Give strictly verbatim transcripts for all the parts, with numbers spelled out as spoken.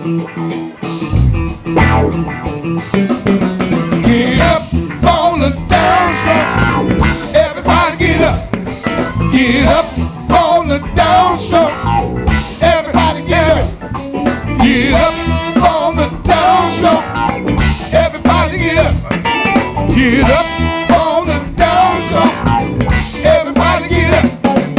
Get up, falling down slow. Everybody get up. Get up, falling down slow. Everybody get up. Get up, falling down slow. Everybody get up. Get up, falling down slow. Everybody get up.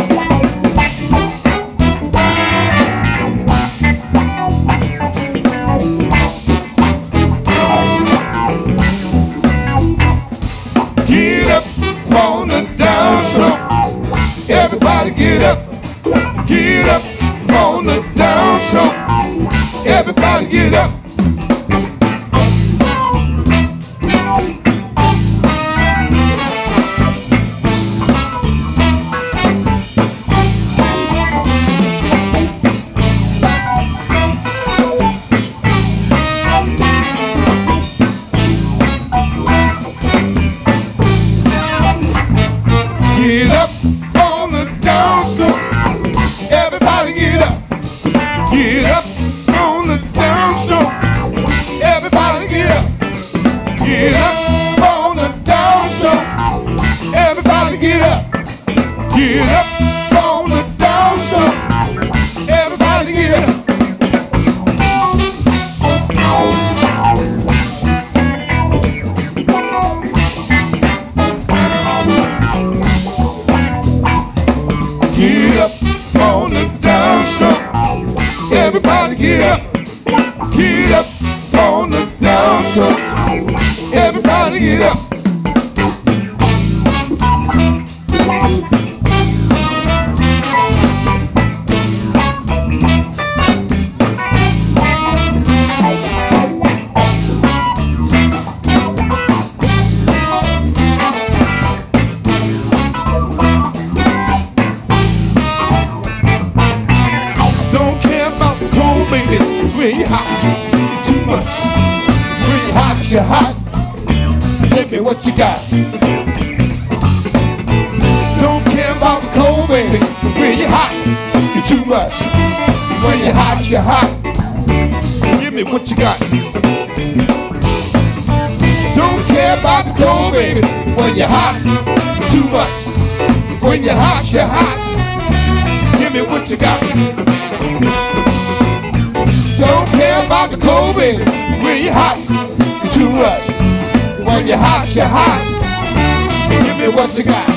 Get up, falling down slow. Everybody get up. Get up, falling down slow. Everybody get up. Get up, falling down slow. Everybody get up. Get up, falling down slow. Everybody get up. Get up, falling down slow. Everybody get up. Get up, falling down slow. Everybody get up. Get up, falling down slow. Everybody get up. Get up, falling down slow. Everybody get up. Don't care about the cold, baby. It's when you're hot, it's too much. It's when you're hot, you're hot. Give me what you got. Don't care about the cold, baby. It's when you're hot, you're too much. It's when you're hot, you're hot. Give me what you got. Don't care about the cold, baby. It's when you're hot, you're too much. It's when you're hot, you're hot. Give me what you got. Don't care about the cold, baby. When you're hot, you're too much. When you're hot, you're hot. Give me what you got.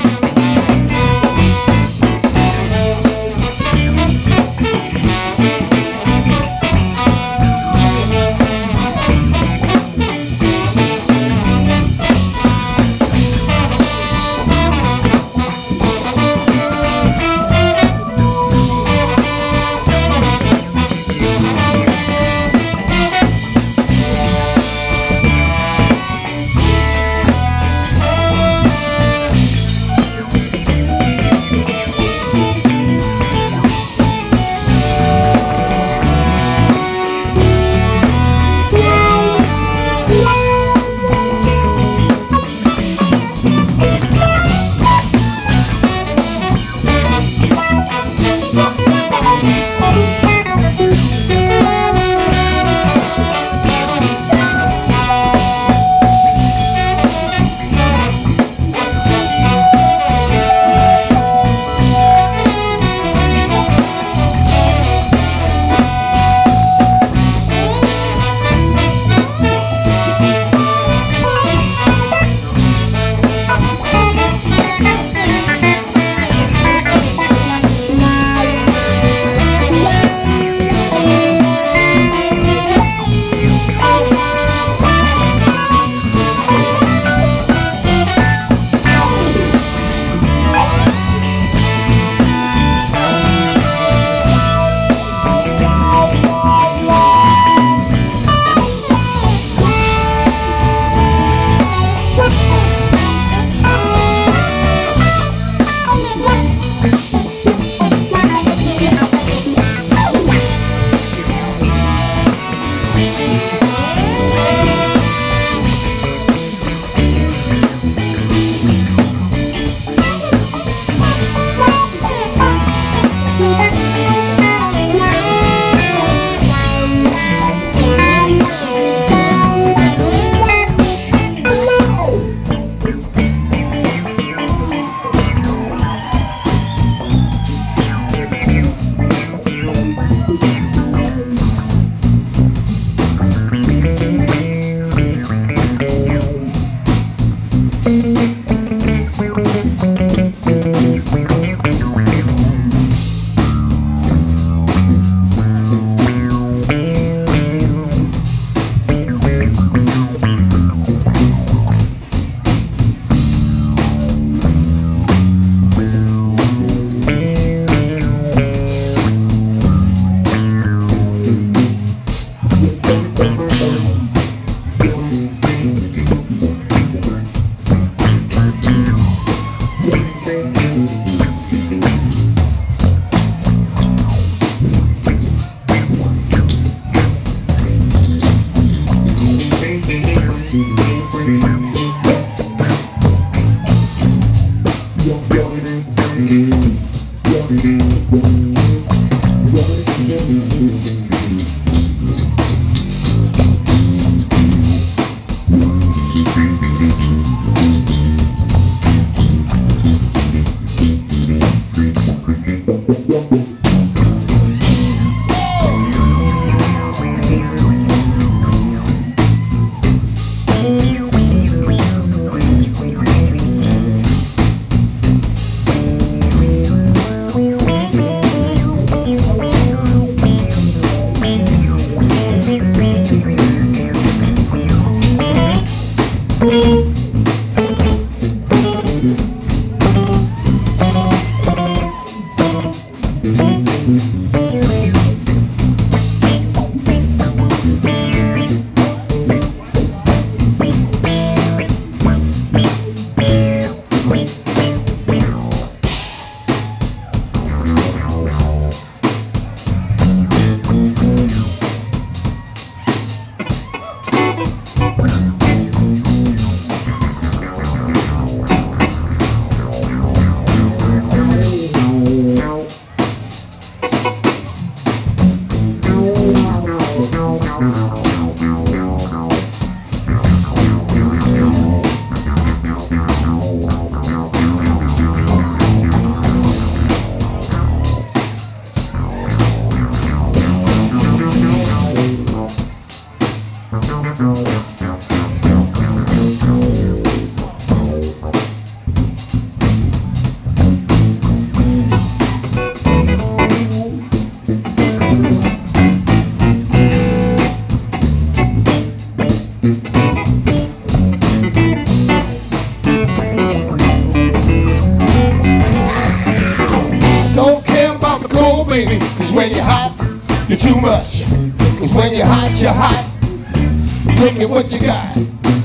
Baby, cause when you're hot, you're too much. Cause when you're hot, you're hot. Look at what you got.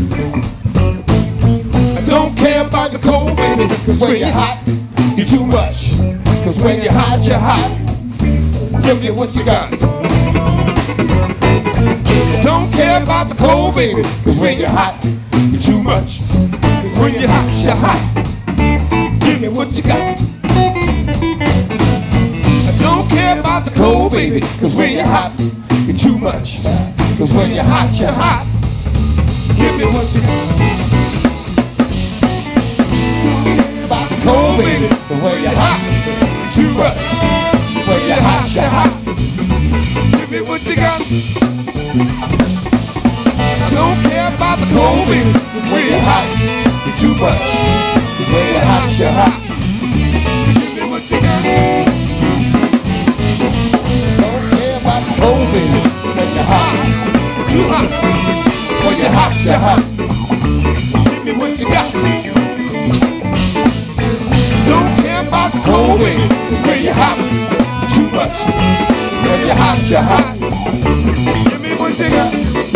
I don't care about the cold, baby, cause when you're hot, you're too much. Cause when you're hot, you're hot. Look at what you got. I don't care about the cold, baby, cause when you're hot, you're too much. Cause when you're hot, you're hot. Look at what you got. Don't care about the cold, baby, cause when you're hot, you're too much. Cause when you're hot, you're hot. Give me what you got. Don't care about the cold, baby, cause when you're hot, you're too much. When you're hot, you're hot. Give me what you got. Don't care about the cold, baby, cause when you're hot, you're too much. Cause when you're hot, you're hot. Give me what you got. Oh baby, when you're hot, you're too hot. When you're hot, you're hot. Give me what you got. Don't care about the cold, baby, cause when you're hot, you're too much. When you're hot, you're hot. Give me what you got.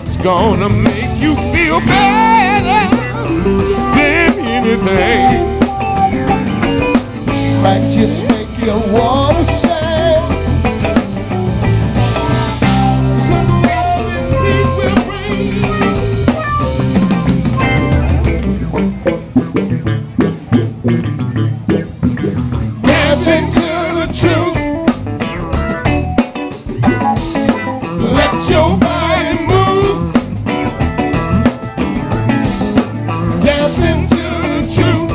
Gonna make you feel better than anything. might just make you wanna say some love and peace will bring. Dancing to the truth. Let your body move. Dancing to the truth.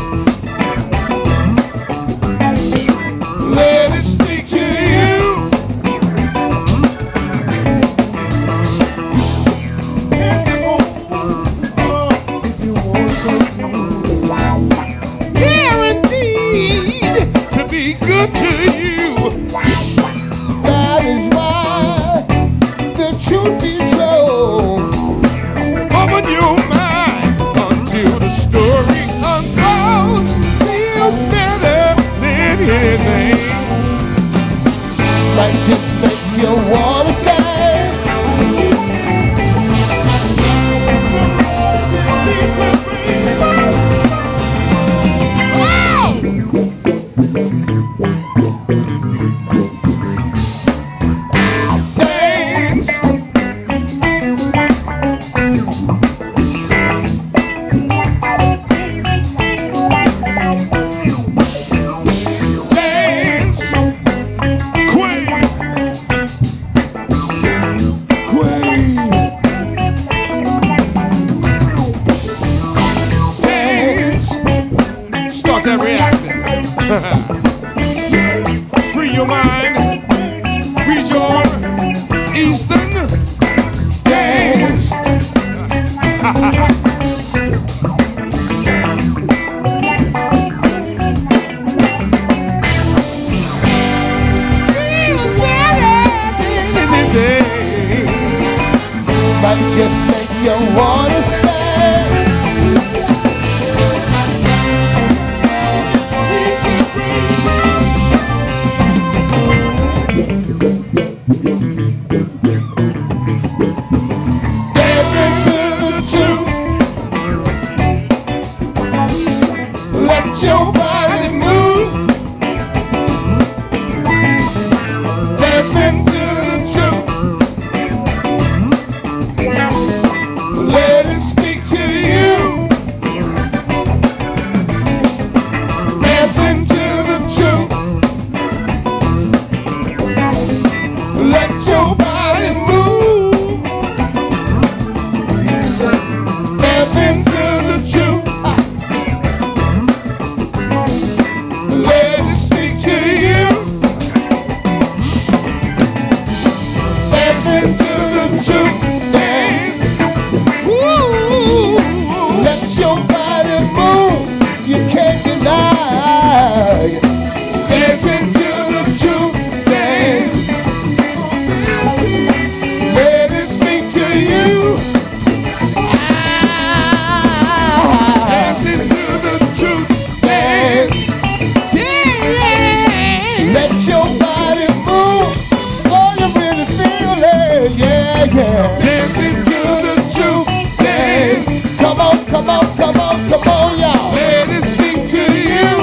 Let it speak to you. Dancing on, oh, if you want something. Guaranteed to be good to you. That is why the truth be told. Open your mind until the story unfolds. Feels better than anything. Might just make you wanna say some love and peace will bring. Dance. Dance. Queen. Queen. Dance. Start that reaction. Free your mind. Read your Eastern. Dance. Feels better than anything. Might just make you wanna say dancing to the truth. Let your body move. Dancing to the truth. Let it speak to you. Dancing to the truth. Let your body move. Dancing to the truth. Let it speak to you. Dancing to the truth. Dance. Woo. Let your body move. You can't deny. Dancing to the truth. Dance. Let it speak to you. Dancing to the truth. Dance. Let your body move. Oh, you really feel it. Yeah, yeah. Dancing to the truth. Dance. Come on, come on, come on, come on, y'all. Let it speak to you.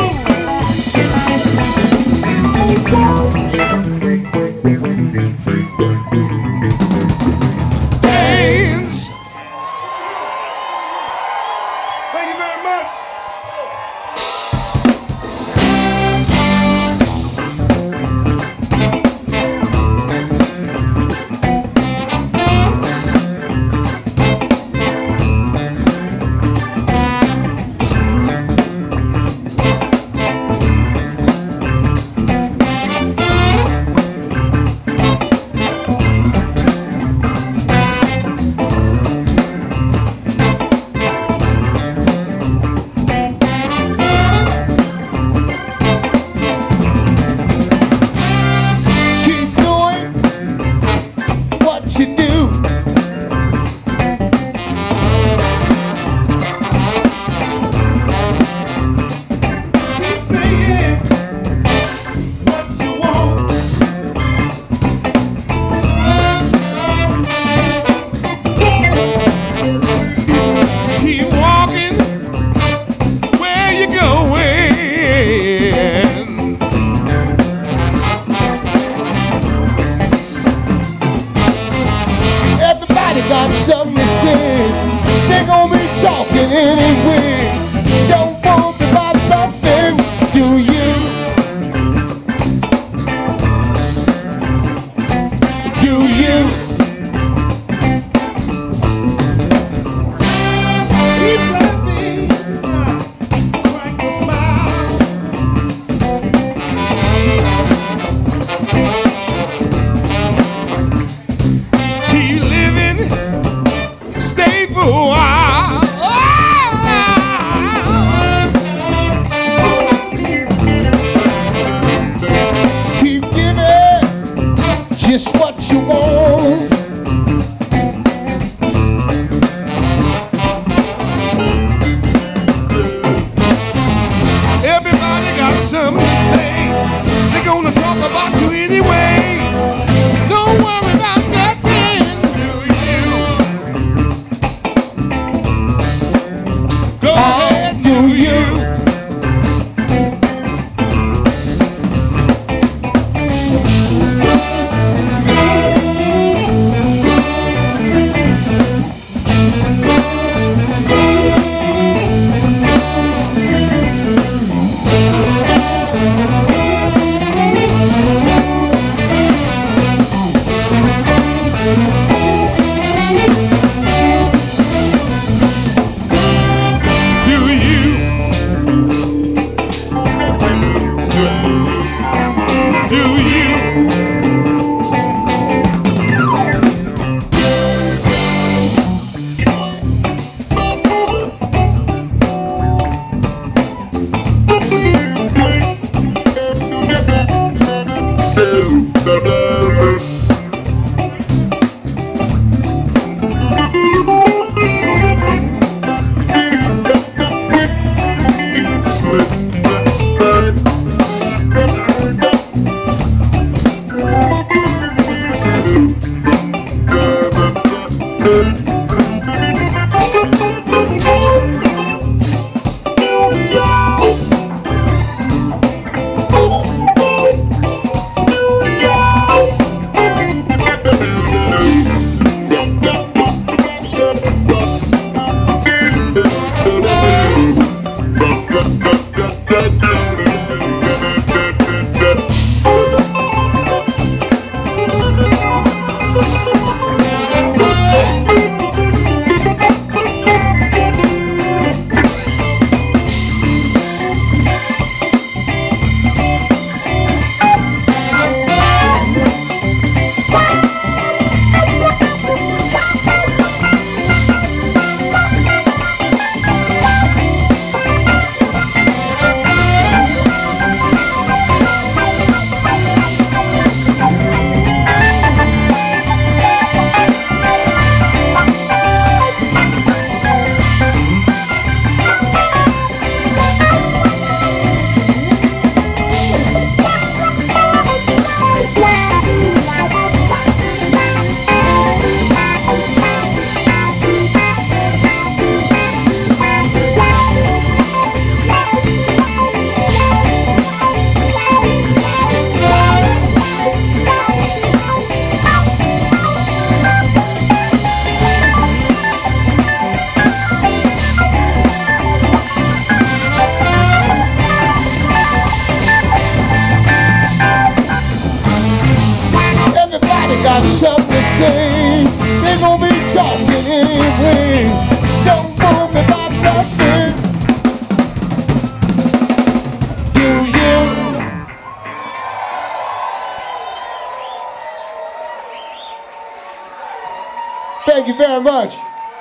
Thank you very much.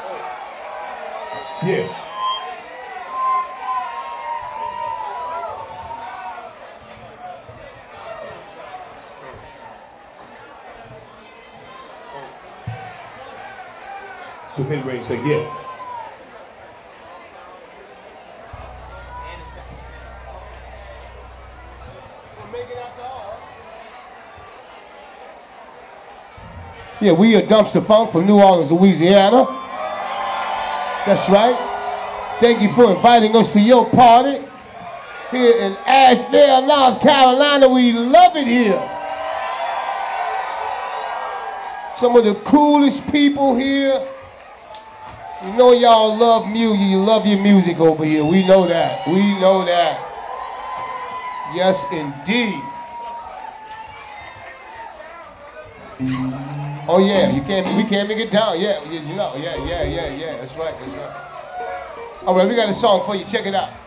Yeah. So mid-range say, yeah. Yeah, we are Dumpstaphunk from New Orleans, Louisiana. That's right. Thank you for inviting us to your party here in Asheville, North Carolina. We love it here. Some of the coolest people here. You know y'all love music. You love your music over here. We know that. We know that. Yes, indeed. Oh yeah, you can't. We can't make it down. Yeah, you know. Yeah, yeah, yeah, yeah. That's right. That's right. All right, we got a song for you. Check it out.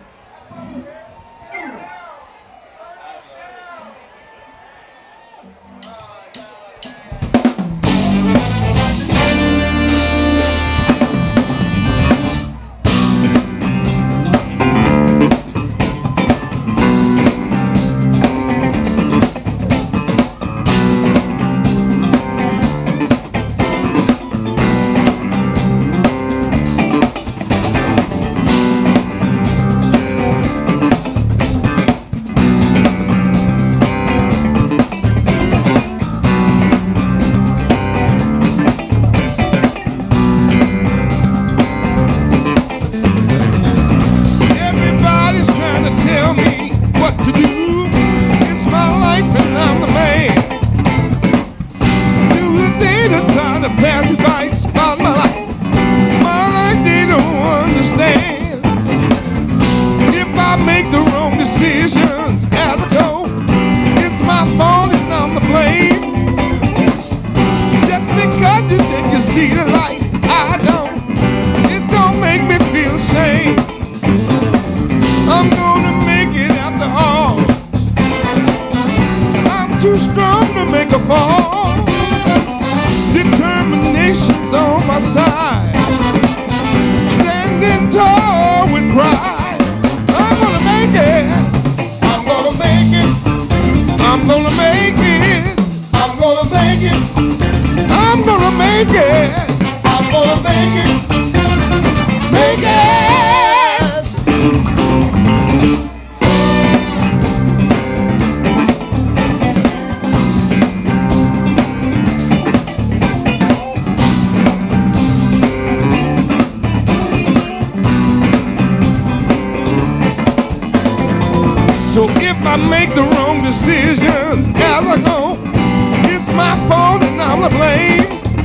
So if I make the wrong decisions as I go, it's my fault and I'm to blame.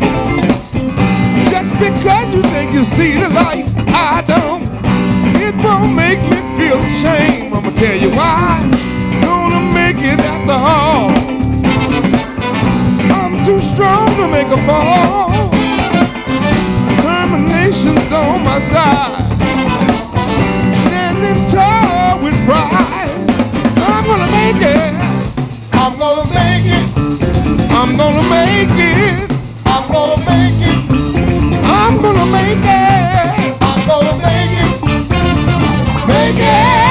Just because you think you see the light, I don't. It won't make me feel shame. I'ma tell you why. Gonna make it after all. I'm too strong to make a fall. Determination's on my side. Standing tall with pride. I'm gonna make it. I'm gonna make it. I'm gonna make it. I'm gonna make it. I'm gonna make it. I'm gonna make it. Make it.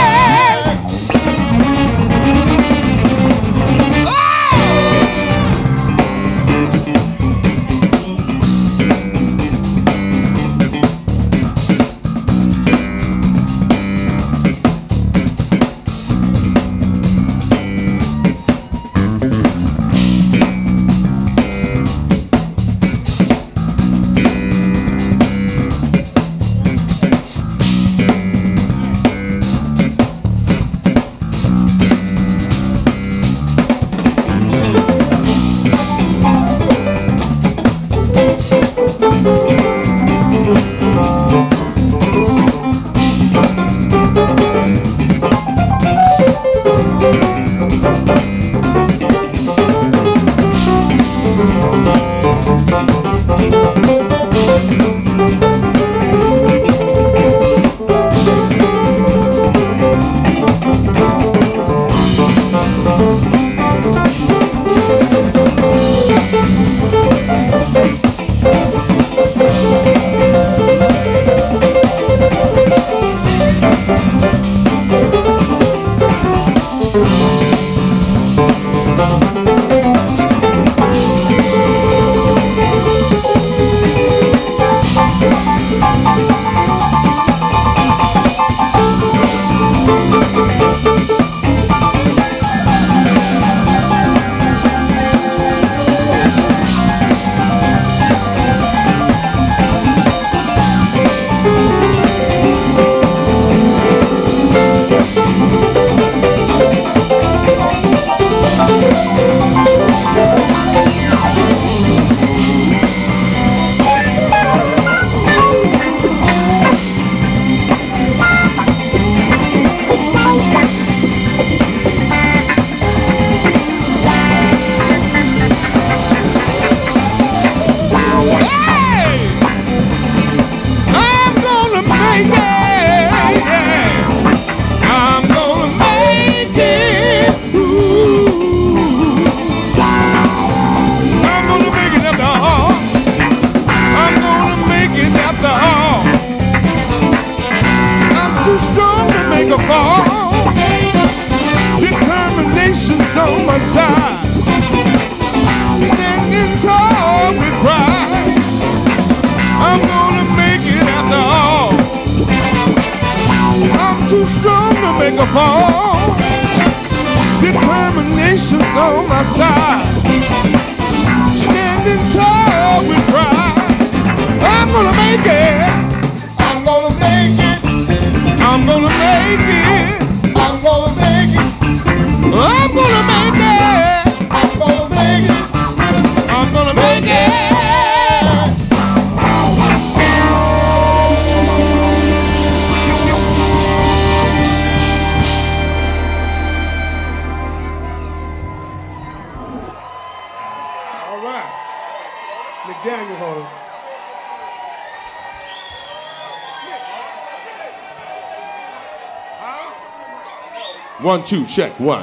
One, two, check, one.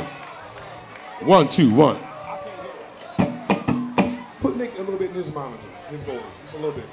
One, two, one. Put Nick a little bit in his monitor, his vocal, just a little bit.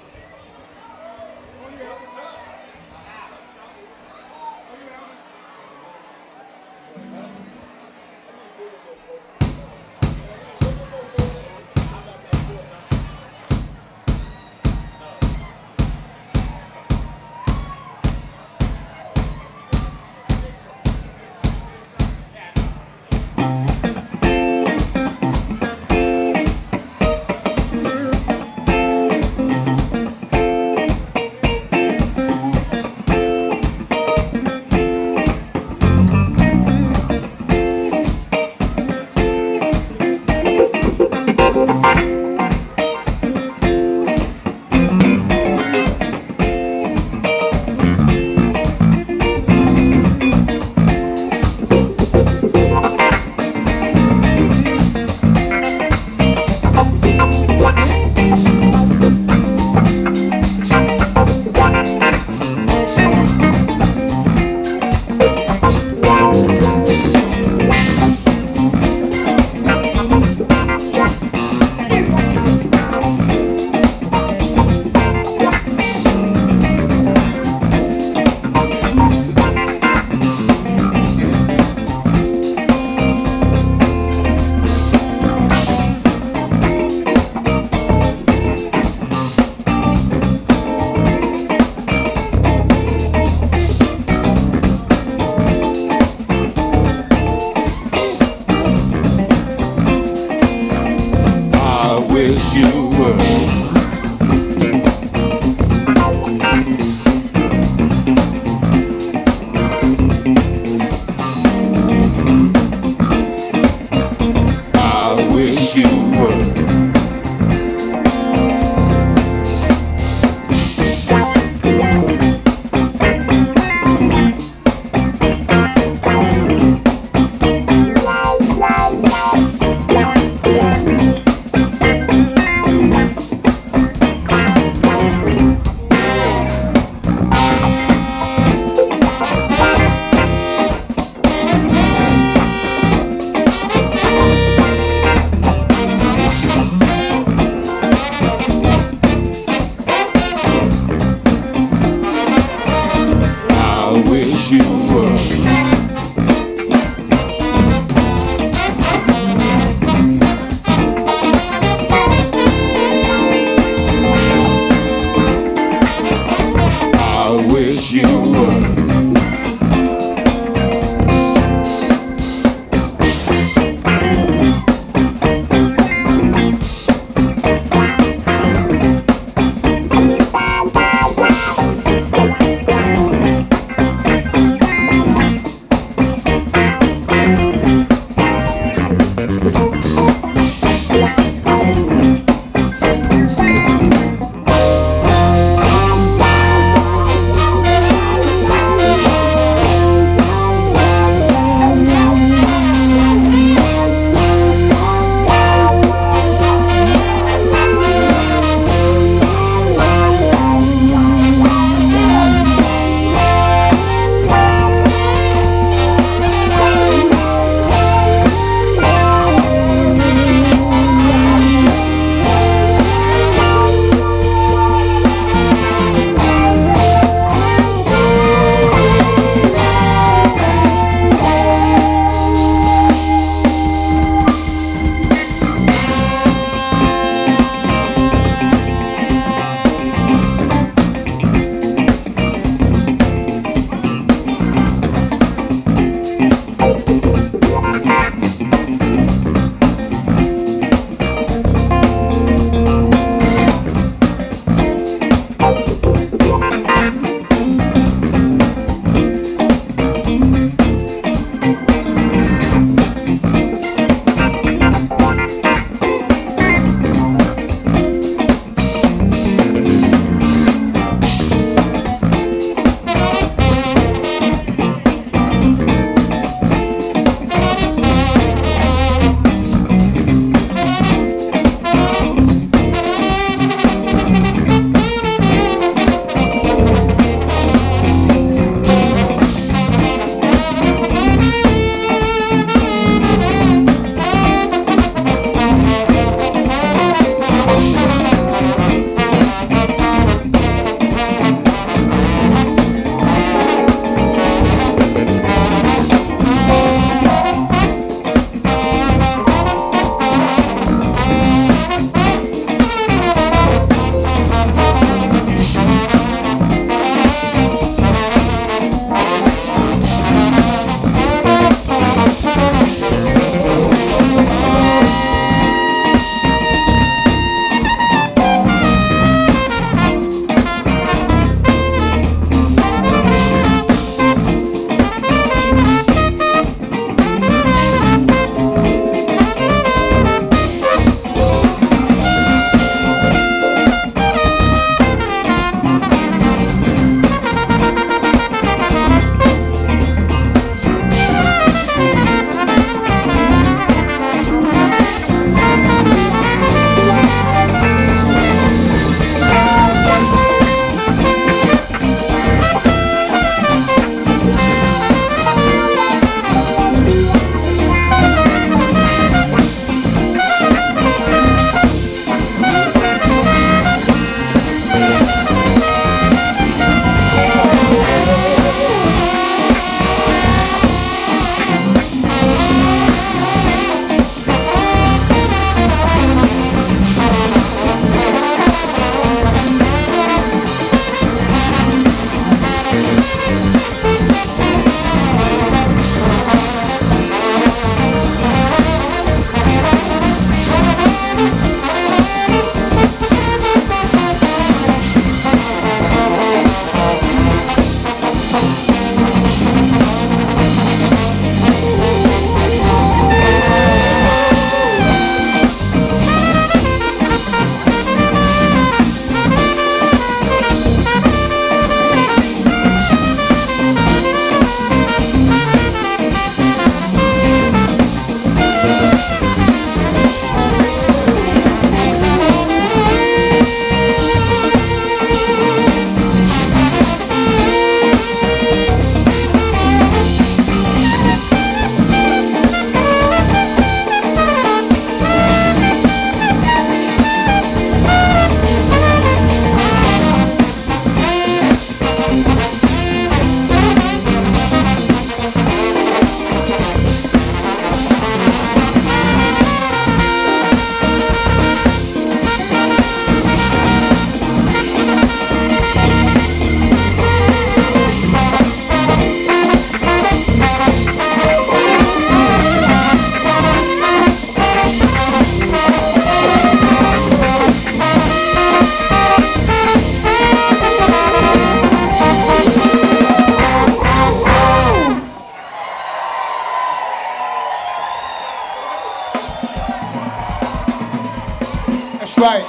right.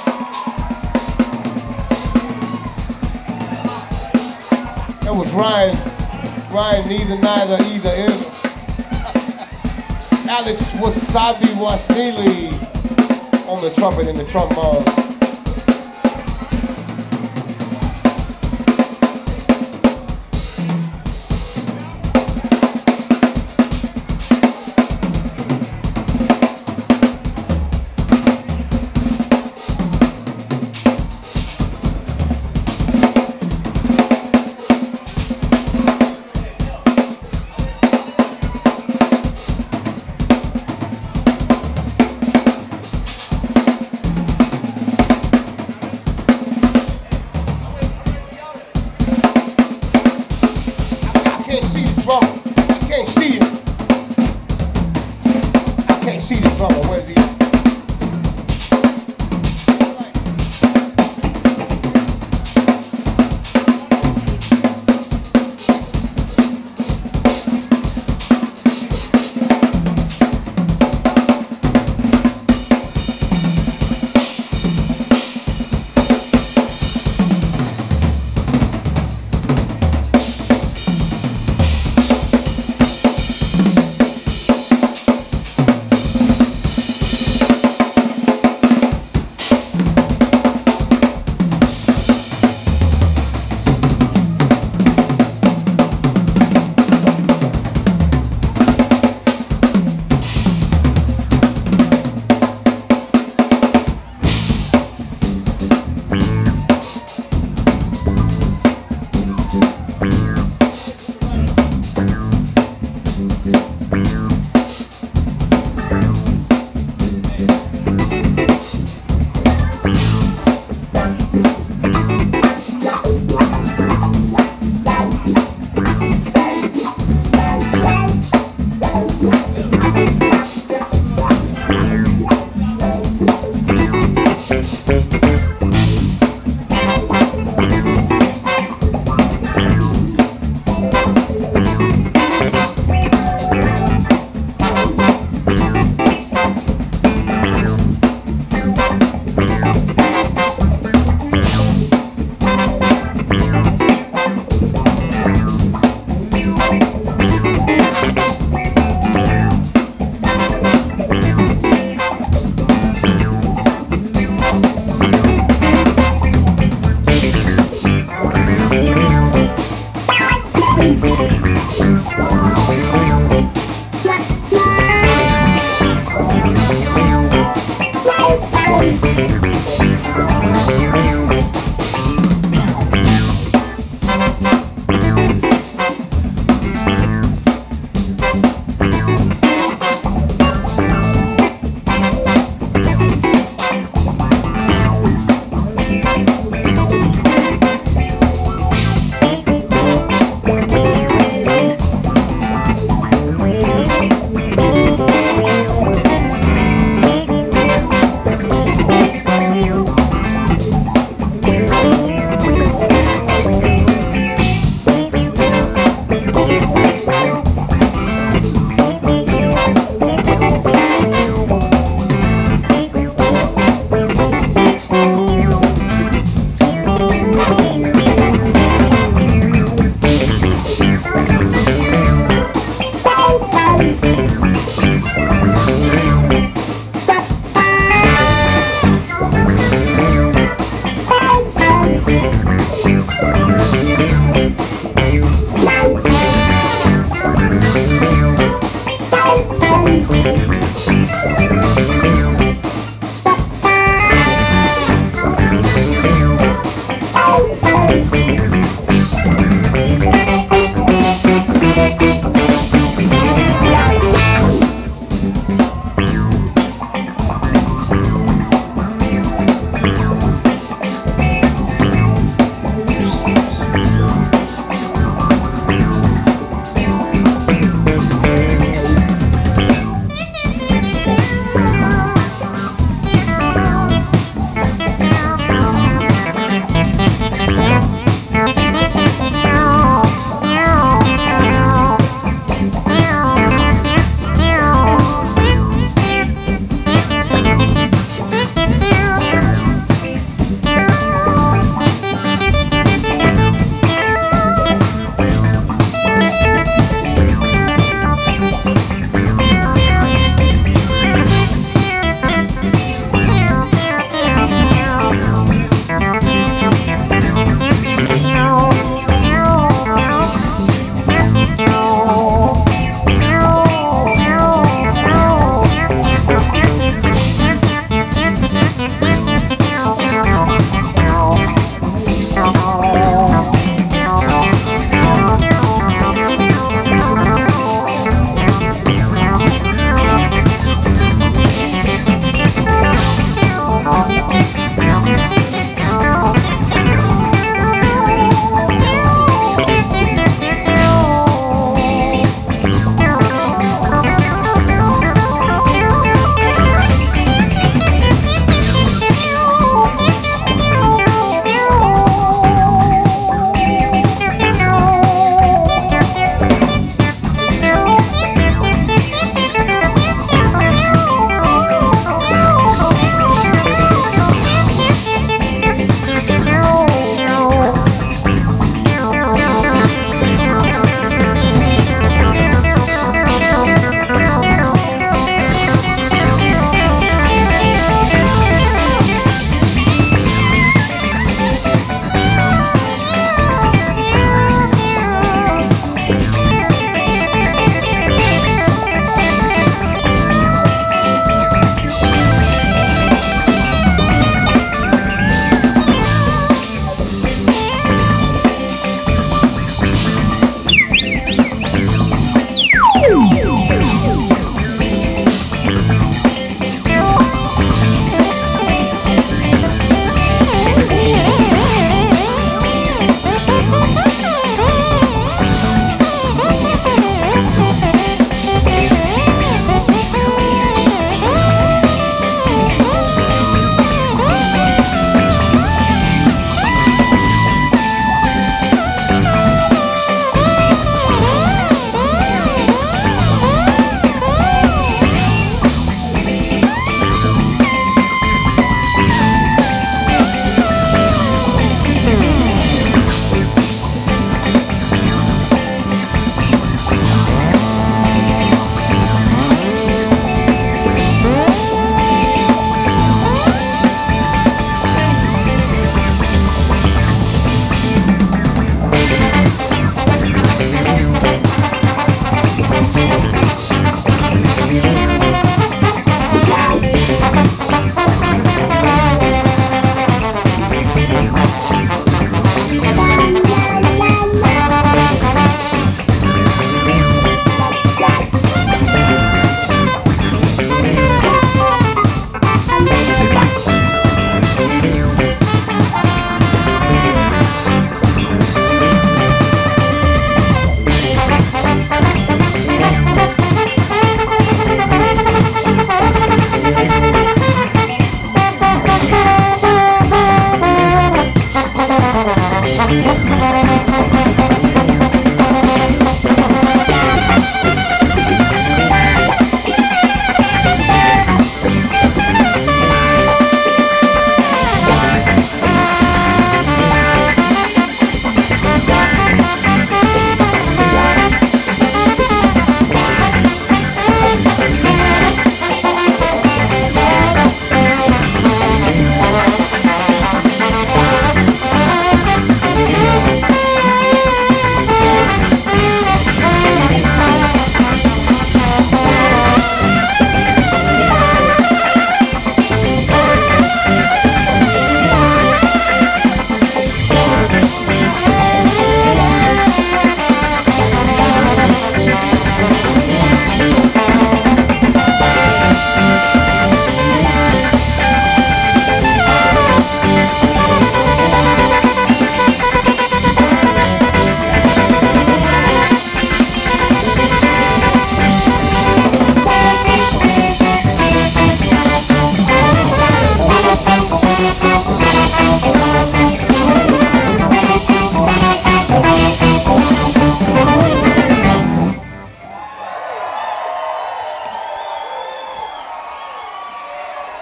That was Ryan. Ryan, neither, neither, either, either. Alex Wasabi Wasili on the trumpet and the trombone.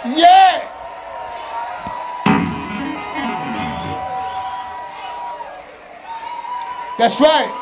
Yeah! That's right.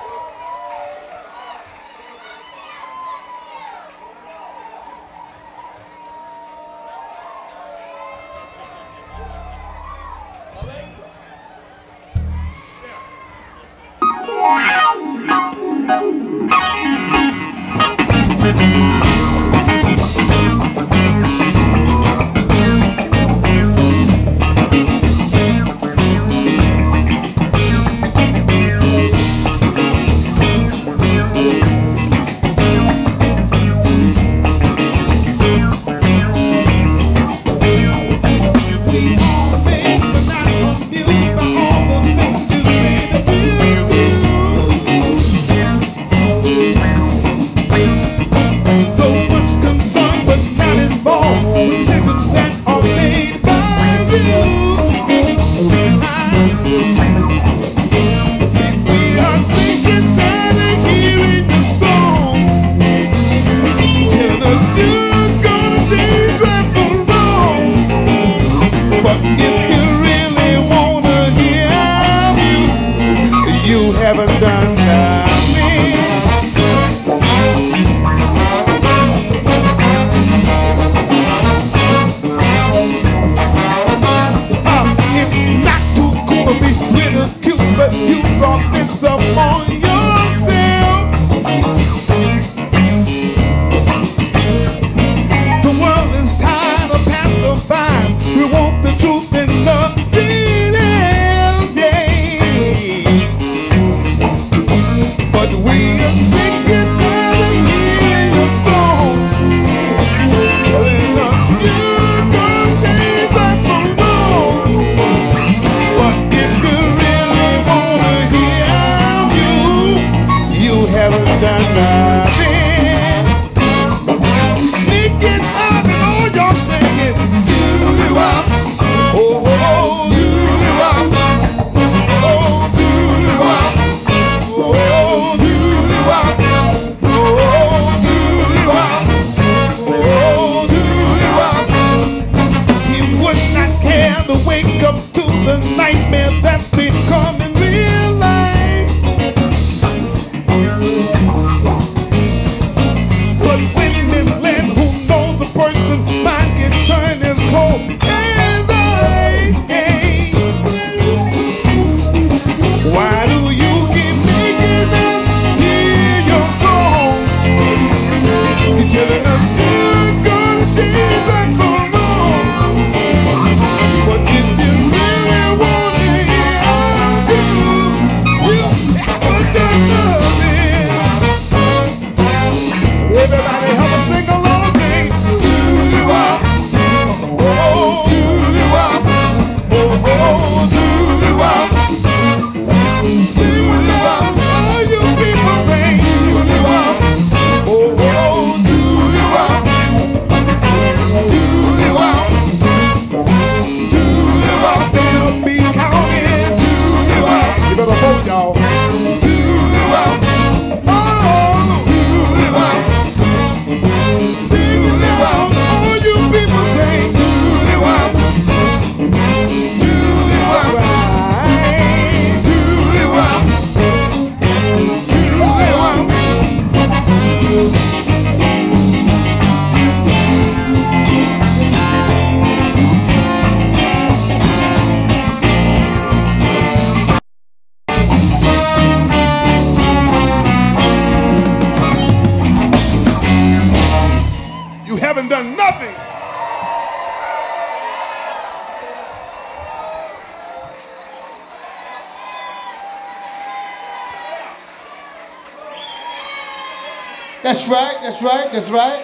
That's right, that's right, that's right.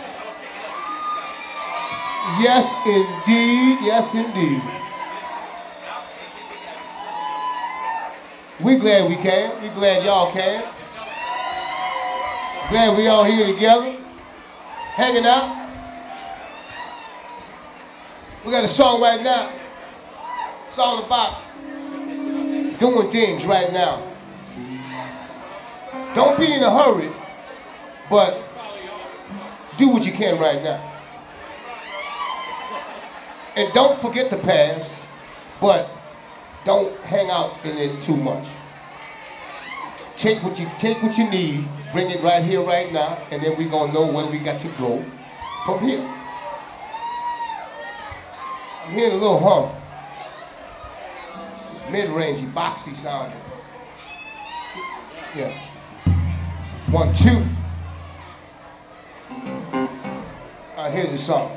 Yes, indeed, yes, indeed. We glad we came. We glad y'all came. Glad we all here together, hanging out. We got a song right now. It's all about doing things right now. Don't be in a hurry, but do what you can right now. And don't forget the past, but don't hang out in it too much. Take what you take what you need, bring it right here, right now, and then we're gonna know where we got to go from here. I'm hearing a little hum. Mid-rangey, boxy sounding. Yeah. One, two. All right, here's the song.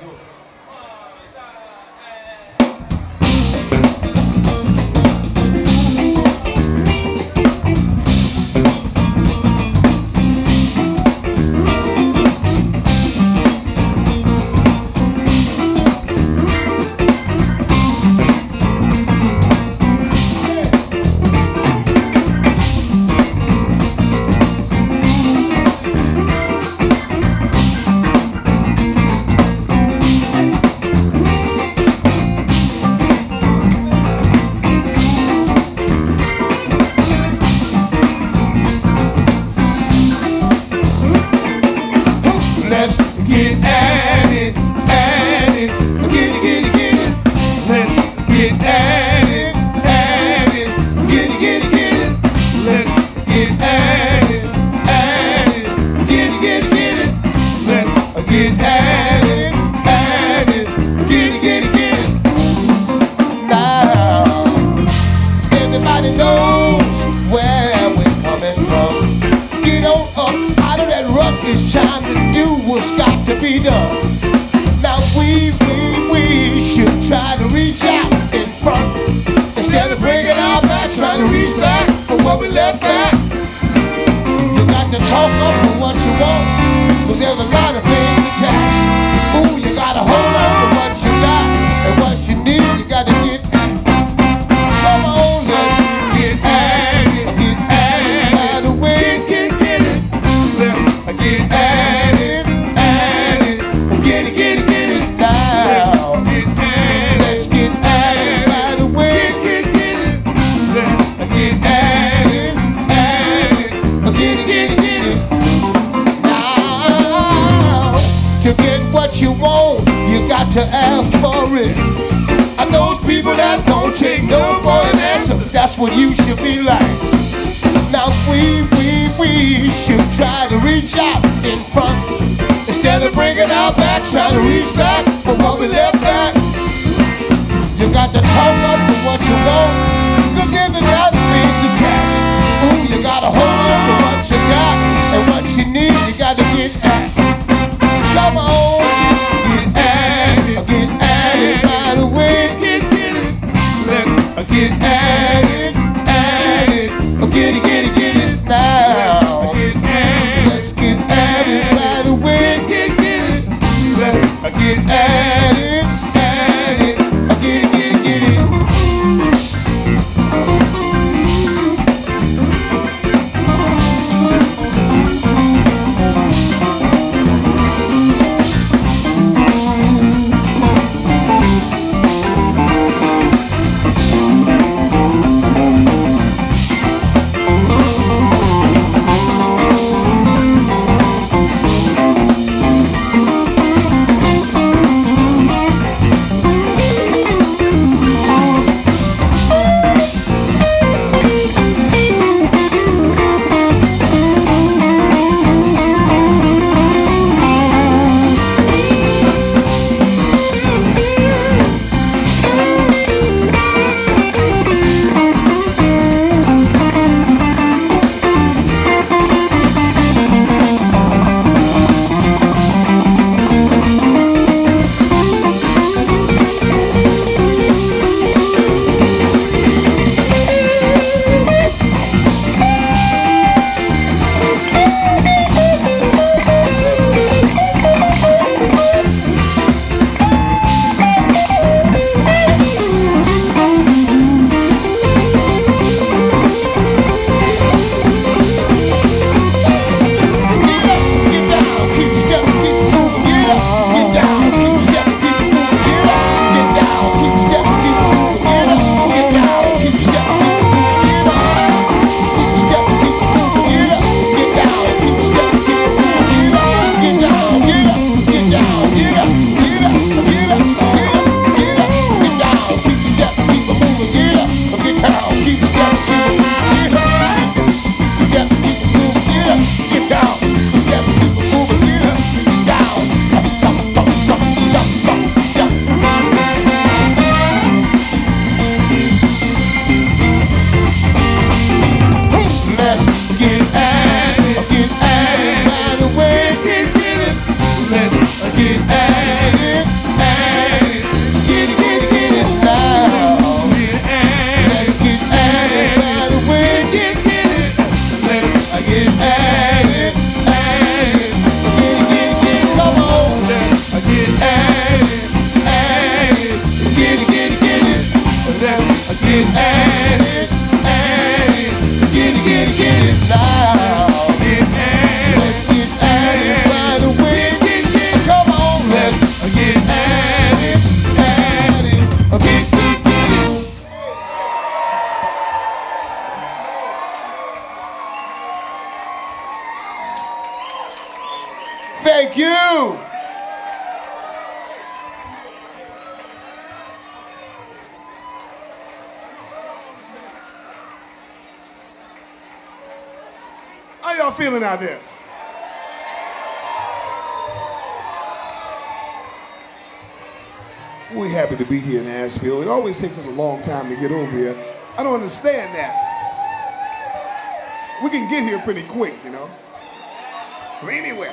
To ask for it. And those people that don't take no for an answer, that's what you should be like. Now we, we, we should try to reach out in front instead of bringing our backs, trying to reach back for what we left back. You got to talk up for what you want, cause giving out things attached. Ooh, you gotta hold on to what you got, and what you need, you gotta get at. Come on, get at it, get at it right away. Get, get it, let's get at it, at it, get it, get it, get it now. Get at it, let's get at it right away. Get, get it, let's get at it, at it, get it, get it, get it. Let's get at it, at it. Get it, get it, get it now. Let's get at it, by the way, get, get it. Let's get at it, at it. Get it, get it, get it, come on. Let's get at it, at it. Get it, get it, get it. Let's get at it, at it. Get it, get it, get it now. Get at it, let's get at it, by the way, get, get it, come on. Let's get at it, at it. Get, get, get it. Thank you. How y'all feeling out there? We're happy to be here in Asheville. It always takes us a long time to get over here. I don't understand that. We can get here pretty quick, you know. From anywhere.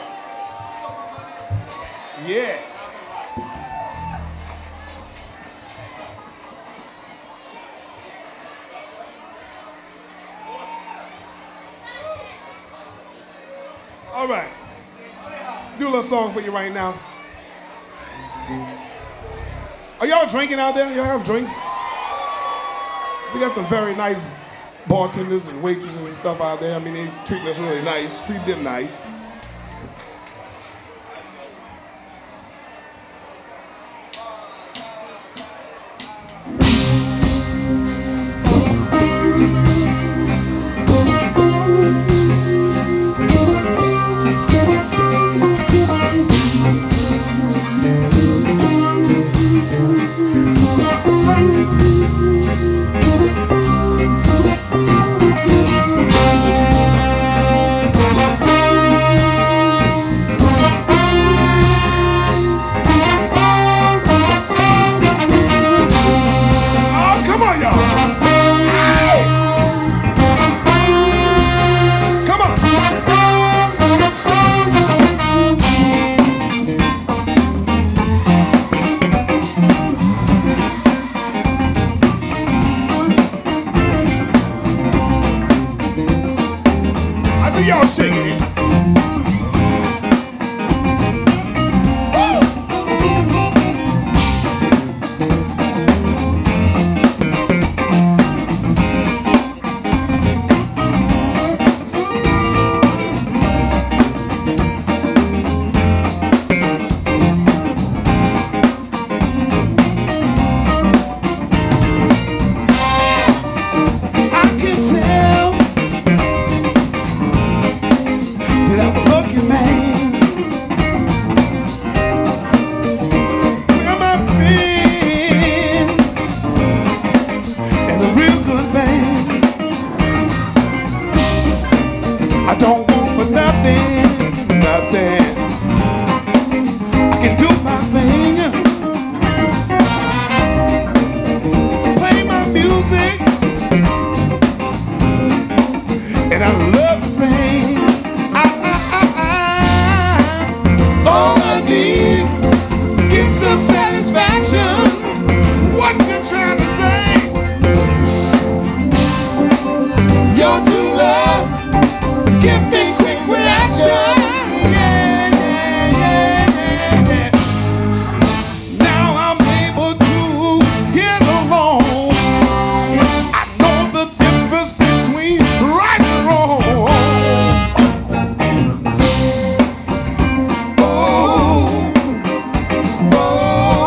Yeah. All right. Do a little song for you right now. Are y'all drinking out there? Y'all have drinks? We got some very nice bartenders and waitresses and stuff out there. I mean, they treat us really nice. Treat them nice. Oh,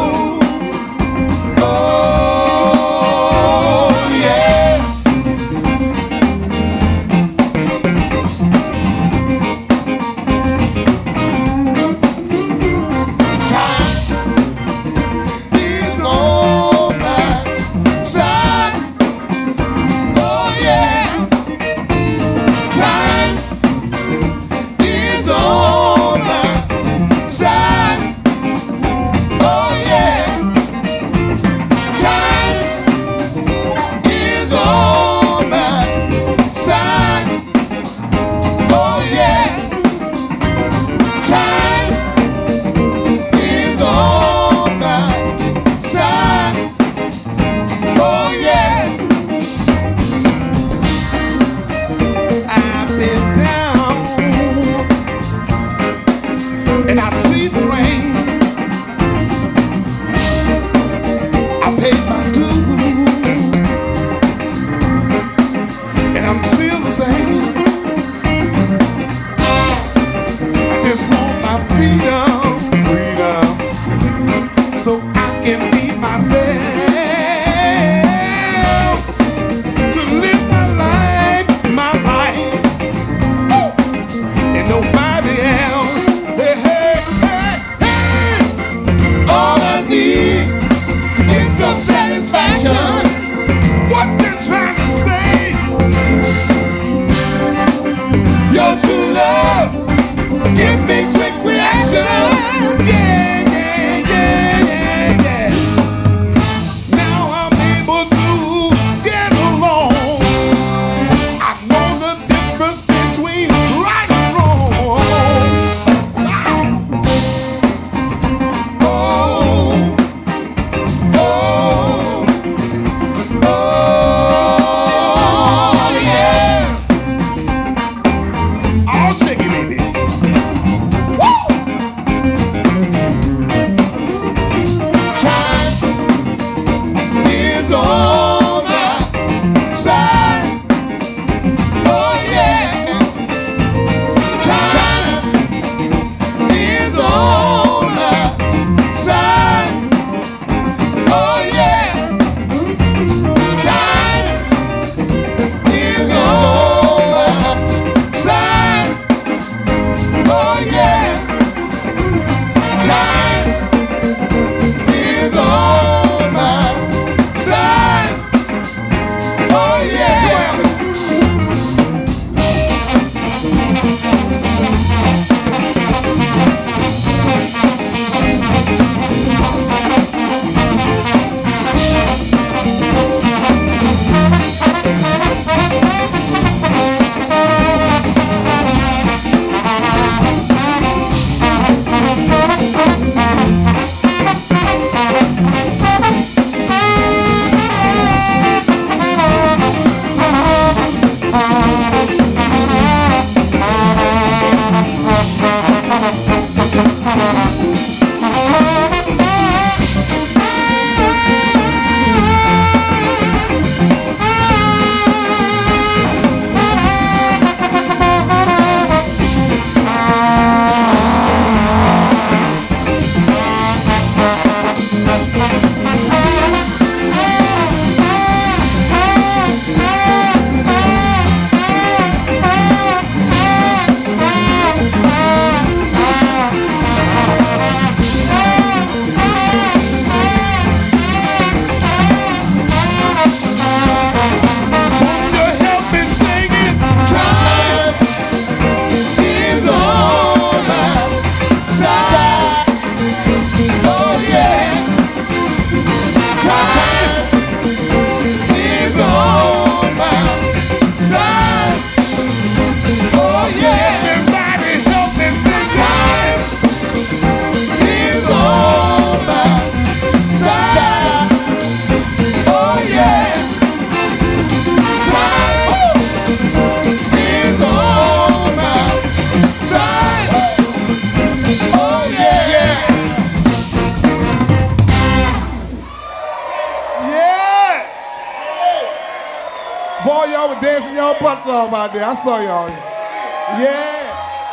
y'all were dancing y'all butts off out there. I saw y'all. Yeah.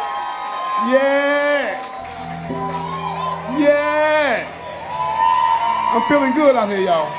Yeah. Yeah. I'm feeling good out here, y'all.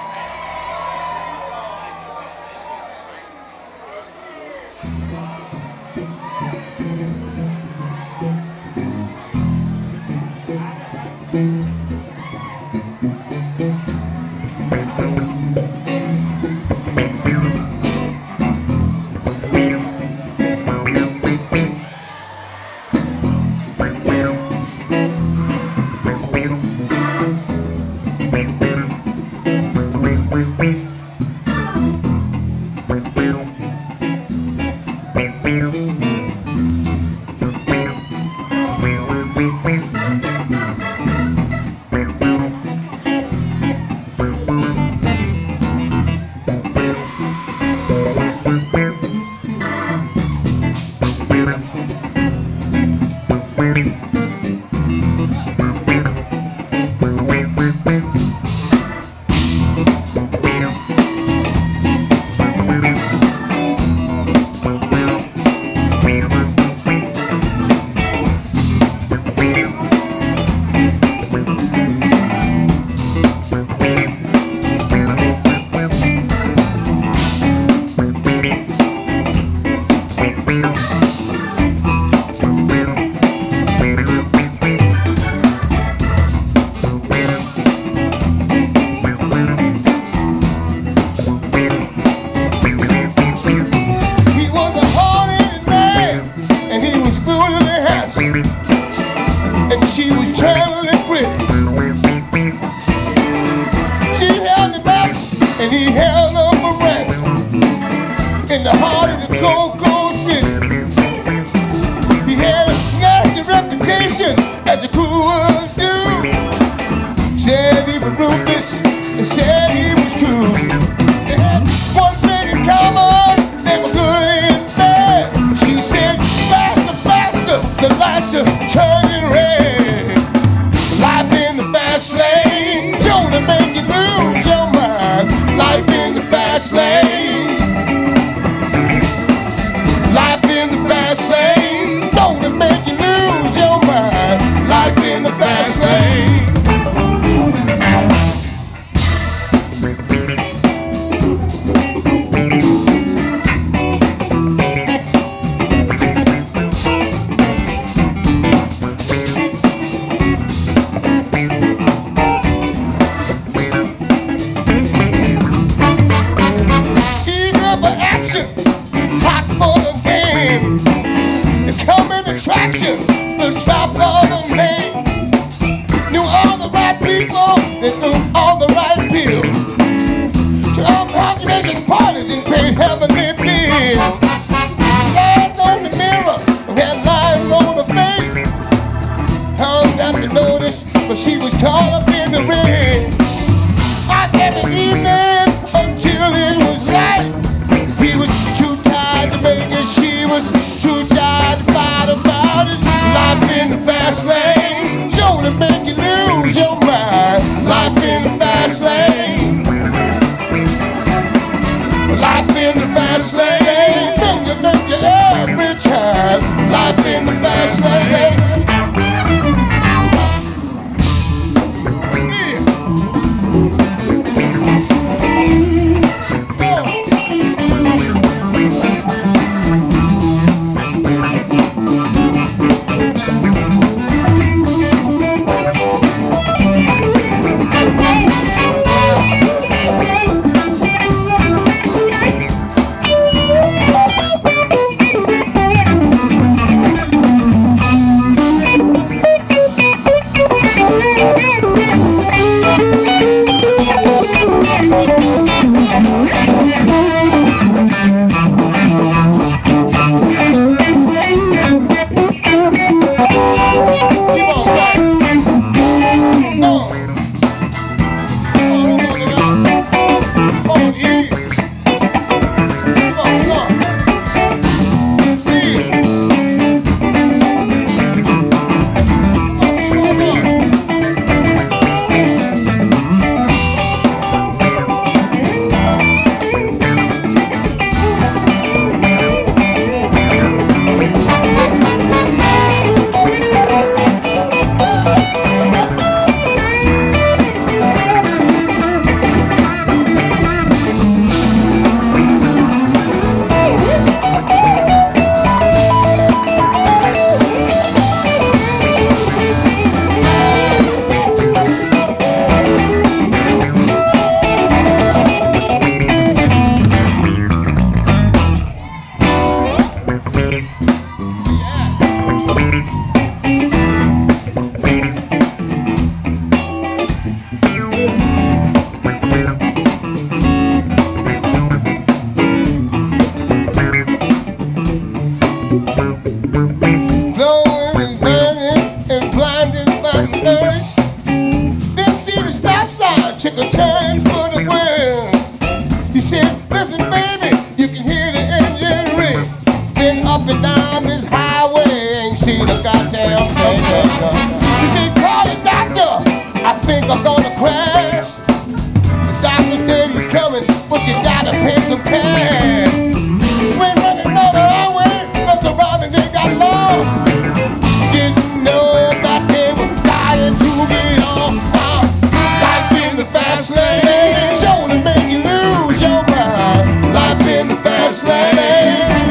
reverse. Didn't see the stop sign, took a turn for the world. He said, listen baby, you can hear the engine ring. Been up and down this highway, ain't seen a goddamn thing. He said, call the doctor, I think I'm gonna crash. The doctor said he's coming, but you gotta pay some cash. When running on the highway, messed around and they got lost. Didn't know that they were dying to get off. Uh, life in the fast lane, sure to make you lose your mind. Life in the fast lane.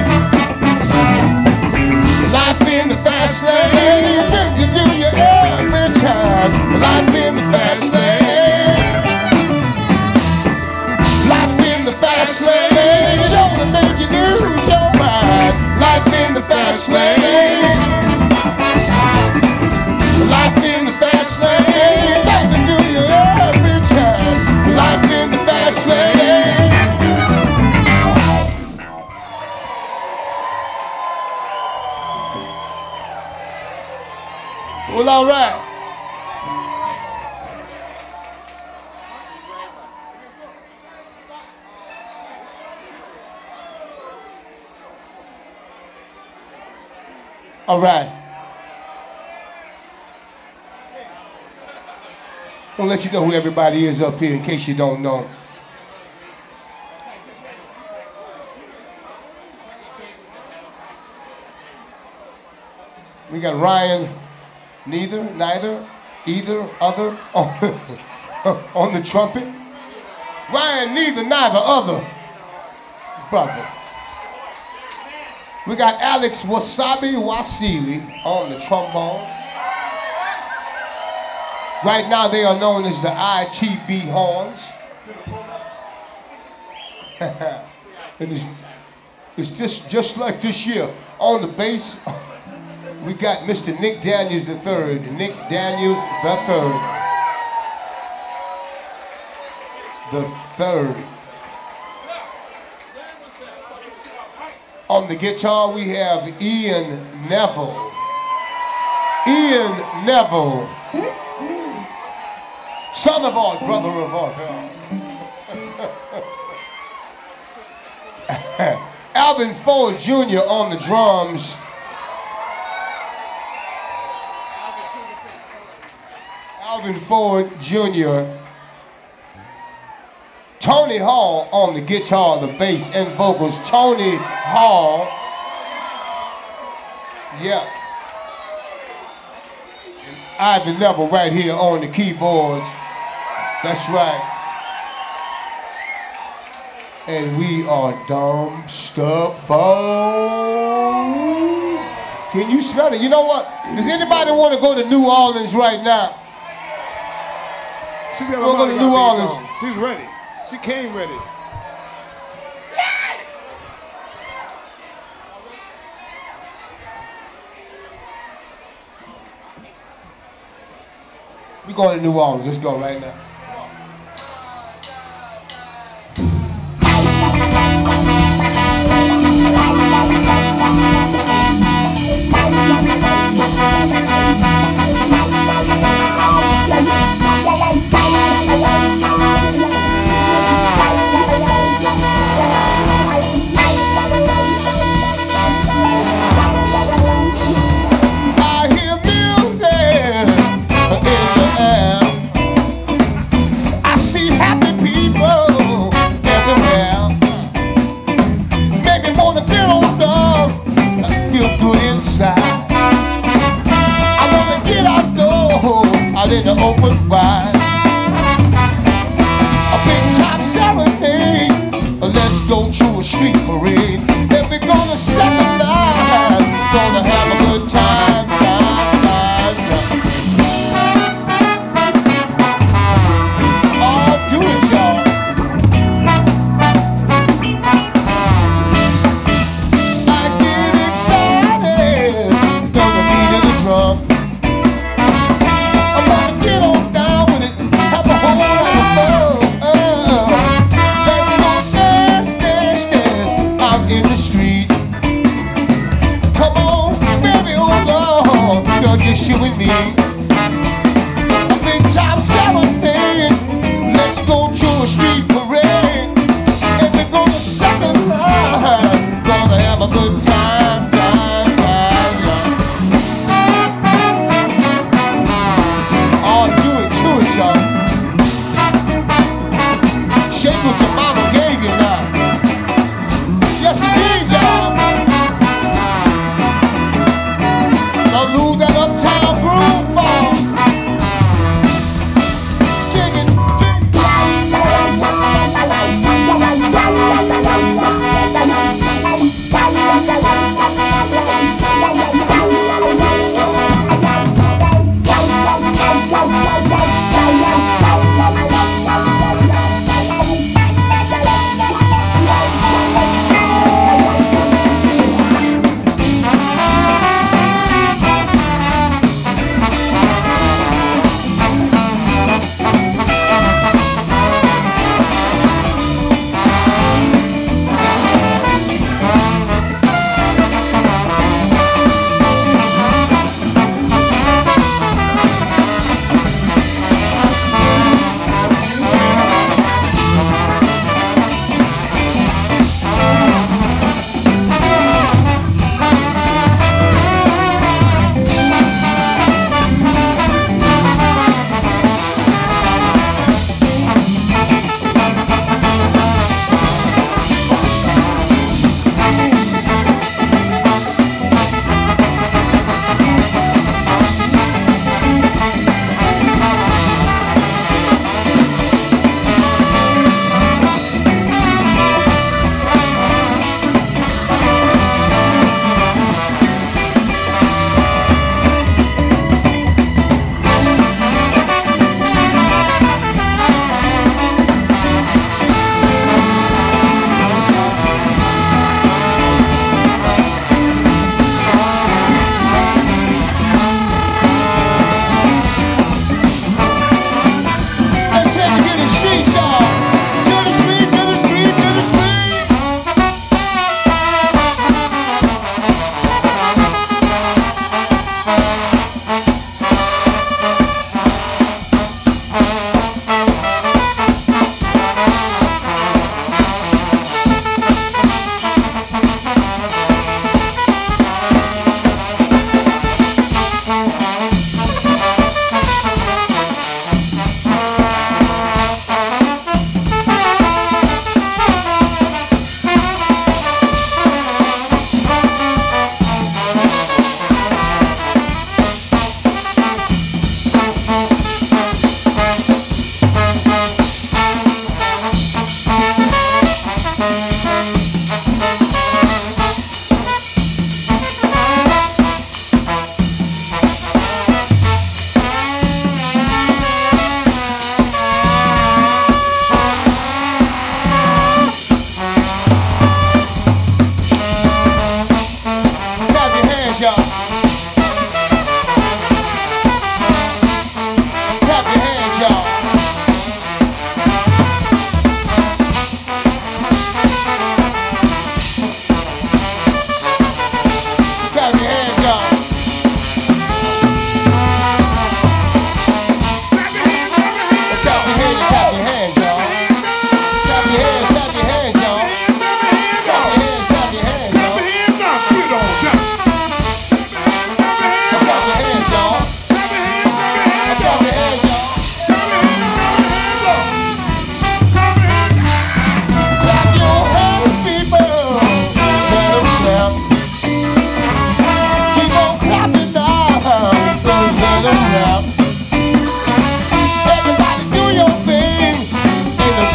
Life in the fast lane. Then you do your every time. Life in the fast lane. Life in the fast lane, sure to make you lose your mind. Life in the fast lane. Life in the fast lane, that can do you every time. Life in the fast lane. Well, all right. All right. I'm gonna let you know who everybody is up here in case you don't know. We got Ryan, neither, neither, either, other, on, on the trumpet. Ryan, neither, neither, other, brother. We got Alex Wasabi Wasili on the trombone. Right now they are known as the I T B horns. And it's, it's just, just like this year. On the bass, we got Mister Nick Daniels the third. Nick Daniels the third. The third. On the guitar, we have Ian Neville. Ian Neville. Son of our brother of Arthur. Alvin Ford Junior on the drums. Alvin Ford Junior Tony Hall on the guitar, the bass, and vocals. Tony Hall. Yeah. Ivan Neville right here on the keyboards. That's right. And we are Dumpstaphunk. Can you smell it? You know what? Does anybody want to go to New Orleans right now? She's got a We'll go to New Orleans. on. She's ready. She came ready. We're going to New Orleans. Let's go right now. In the open wide, a big top serenade. Let's go to a street parade. Then we're gonna set the line. Gonna have a good time, time, time, time. All do it, y'all. I get excited. Gonna beat in the drum. Get on down with it, have a whole lot of fun. Uh, let's go dance, dance, dance out in the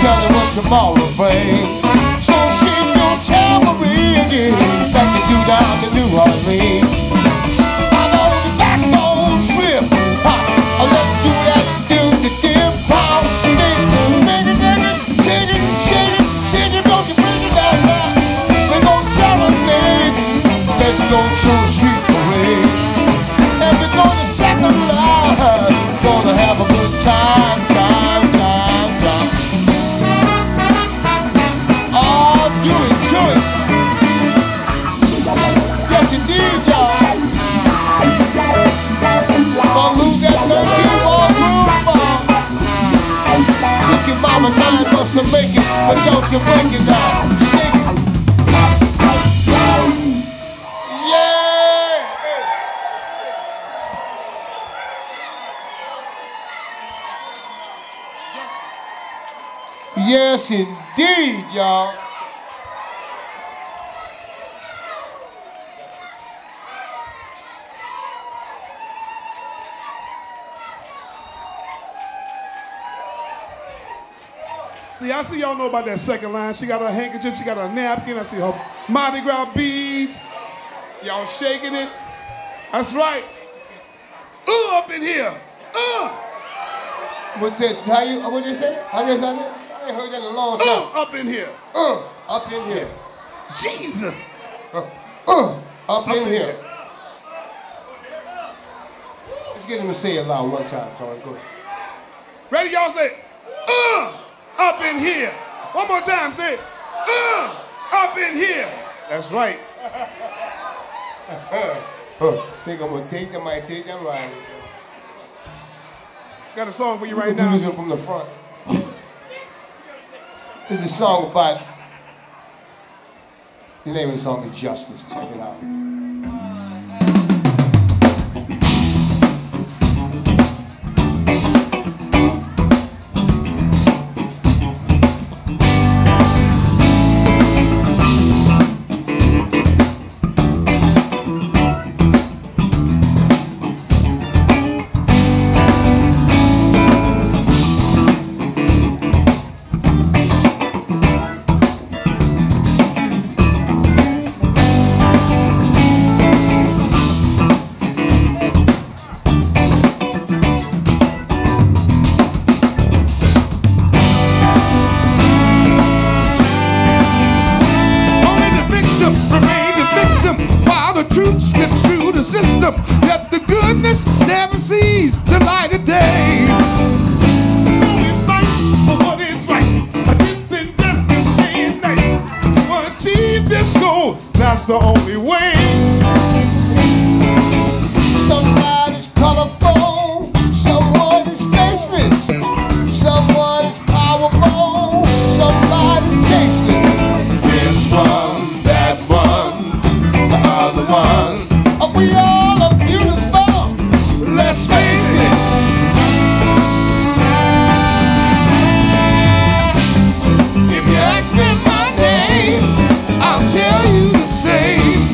tell you what tomorrow brings. So shake your tambourine again, like you do down to New Orleans. I'm on the backbone trip. Ha! Let's do that, do the dip pound. Make it, make it, shake it, shake it, shake it, don't you bring it down now. We're gonna serenade. Let's go to a street parade. And we're gonna second life. Gonna have a good time, time, time, time. Oh, do it, do it. Yes, indeed, y'all. Gonna lose that thirteen ball groove ball. Took your mama nine months to make it, but don't you break it now. Shake it. Yeah! Yes, indeed, y'all. See, I see y'all know about that second line. She got her handkerchief, she got her napkin. I see her Mardi Gras beads. Y'all shaking it. That's right. Uh, up in here. Uh. What's that? How you? What did you say? How did you say that? I ain't heard that in a long time. Uh, up in here. Uh, up in here. Jesus. Uh, uh up, Up in, in here. here. Let's get him to say it loud one time, Tony. Go ahead. Ready, y'all say, uh, up in here. One more time, say, uh, up in here. That's right. uh, think I'm gonna take them, I take them right. Got a song for you right we now. Do this from the front. This is a song about, the name of the song is Justice. Check it out. Yet the goodness never sees the light of day. So we fight for what is right, against injustice day and night. To achieve this goal, that's the only way. Somebody's colorful, someone is faceless, someone is powerful, somebody's tasteless. This one, that one, the other one. We all are beautiful, let's face it. If you ask me my name, I'll tell you the same.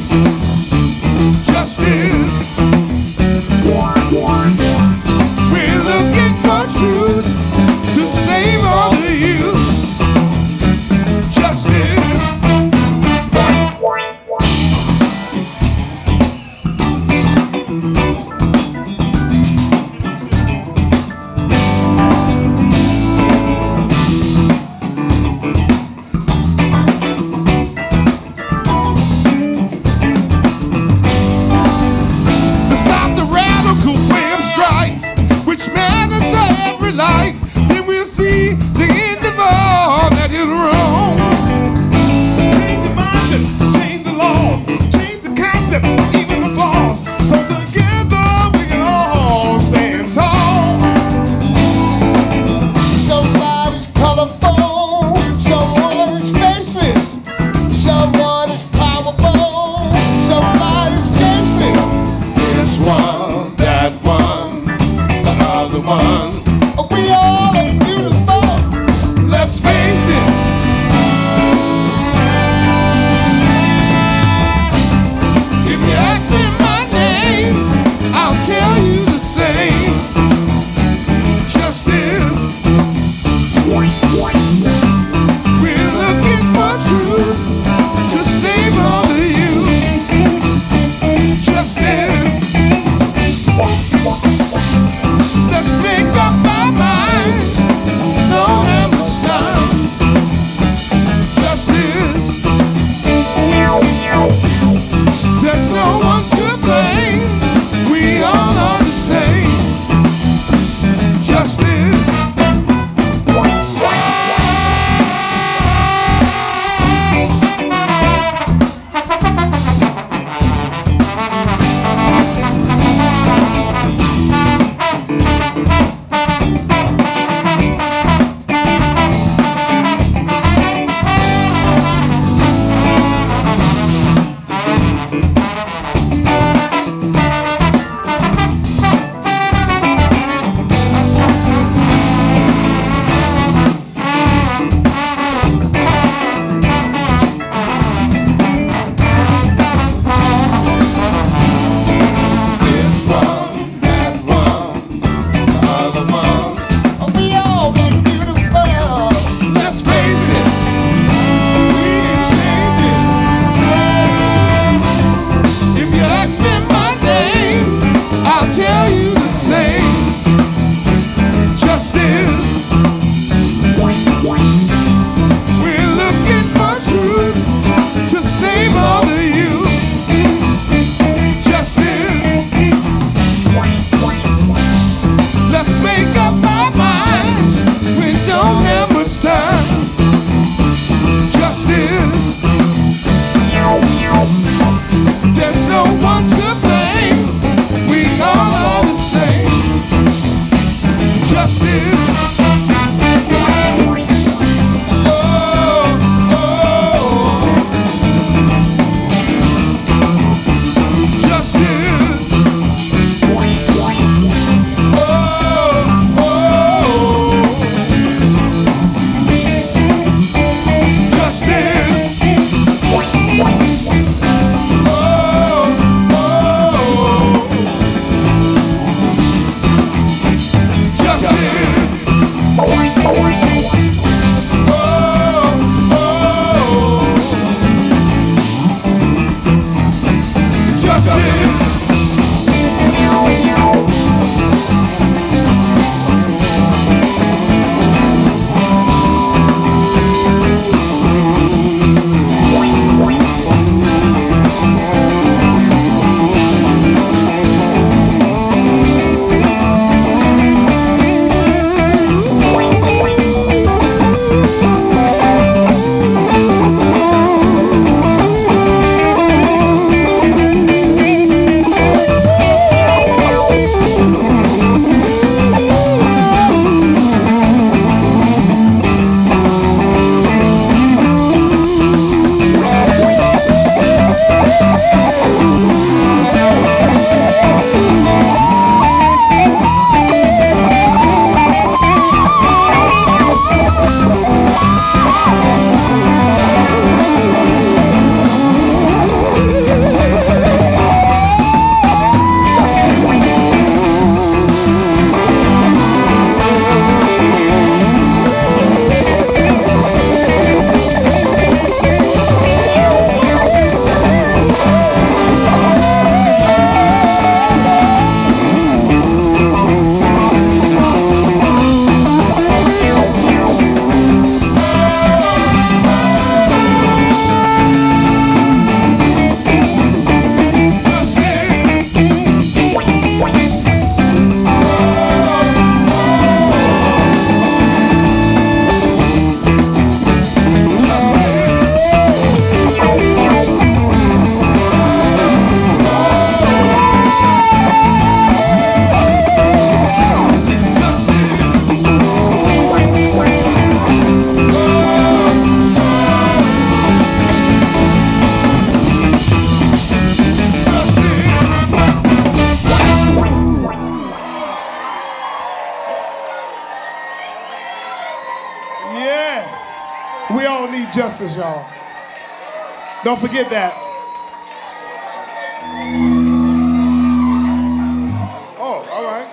Justice, y'all. Don't forget that. Oh, all right.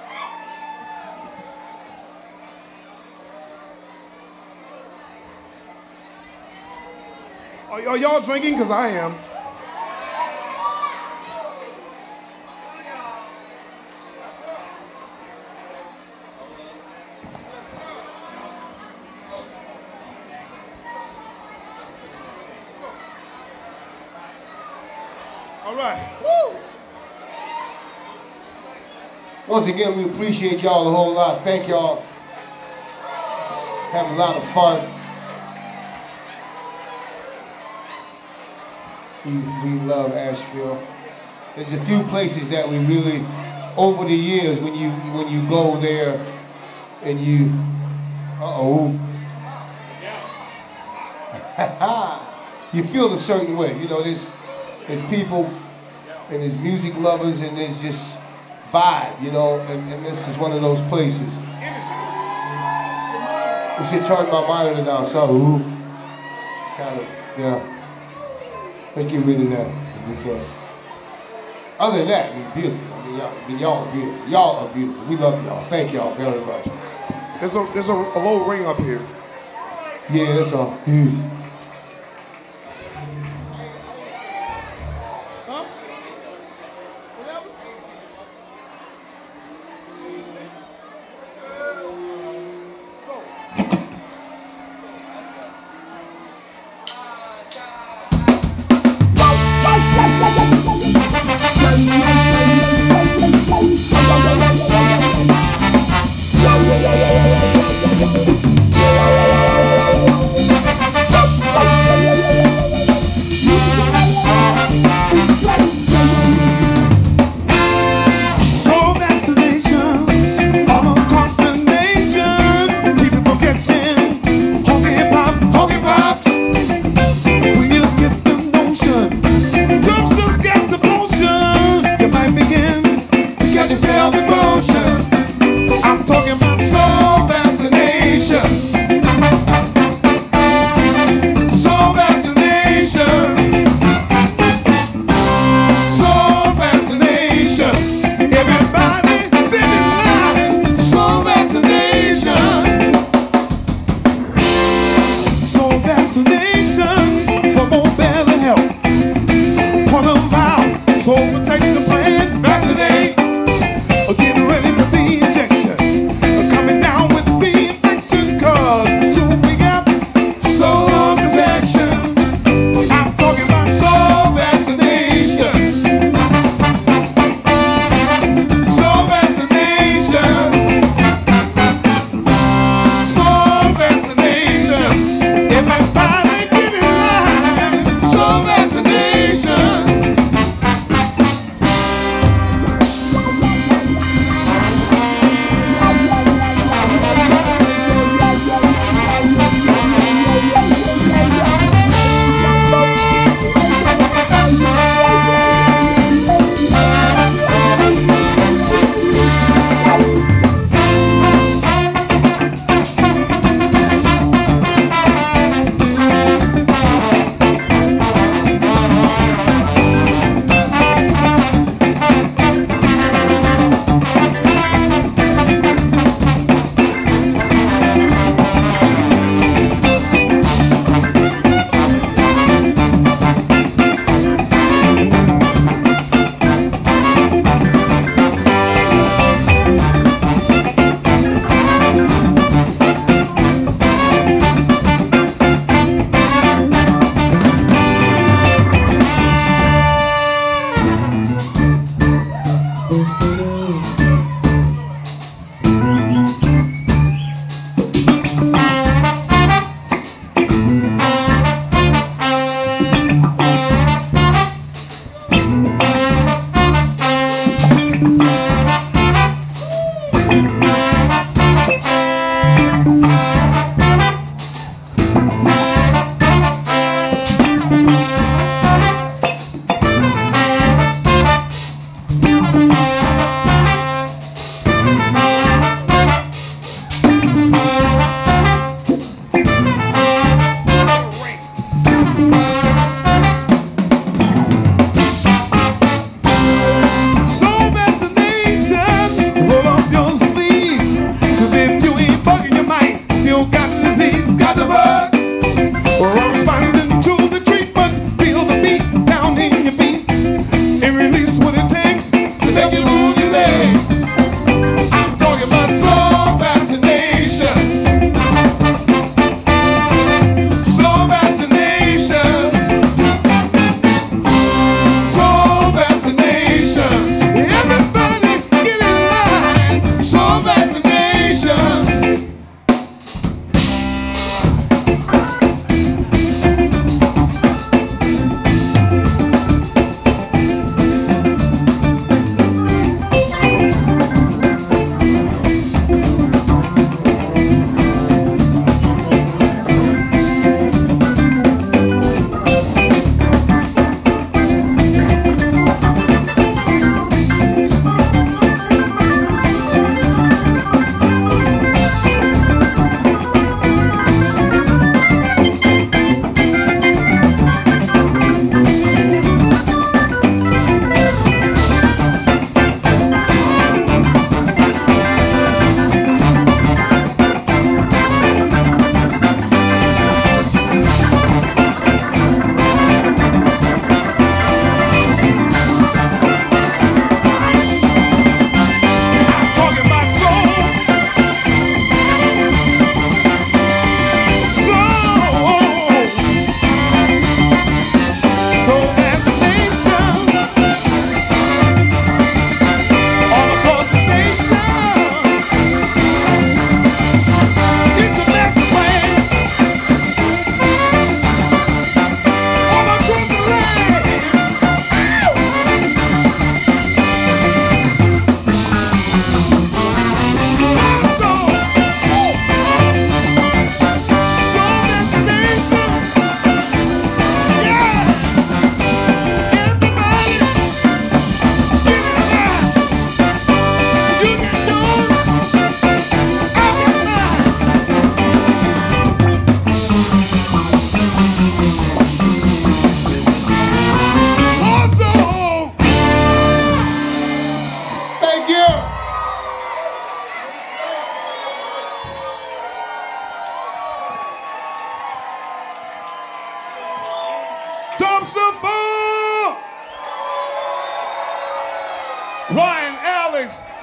Are, are y'all drinking? Because I am. All right. Woo! Once again, we appreciate y'all a whole lot. Thank y'all. Have a lot of fun. We, we love Asheville. There's a few places that we really, over the years, when you when you go there and you, uh-oh. You feel a certain way. You know, there's, there's people and there's music lovers and there's just vibe, you know, and, and this is one of those places. We should turn my monitor down, so ooh. It's kind of, yeah. Let's get rid of that if we can. Other than that, it's beautiful. I mean, y'all, I mean, y'all are beautiful. Y'all are beautiful. We love y'all. Thank y'all very much. There's a there's a, a low ring up here. Yeah, that's all. Mm. Woo!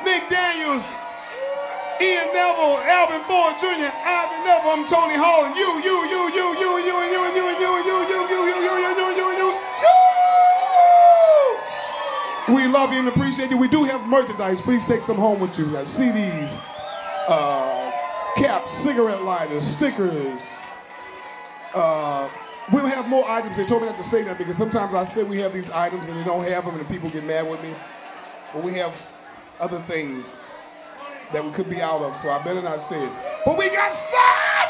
Nick Daniels, Ian Neville, Alvin Ford Junior, Ivan Neville, I'm Tony Hall, and you, you, you, you, you, and you, and you, and you, and you, and you, you, you, you, you, you, you, you, you, you. We love you and appreciate you. We do have merchandise. Please take some home with you. We got C Ds, uh, caps, cigarette lighters, stickers. Uh, we'll have more items. They told me not to say that because sometimes I say we have these items and they don't have them and people get mad with me. But we have other things that we could be out of, so I better not say it. But we got stuff!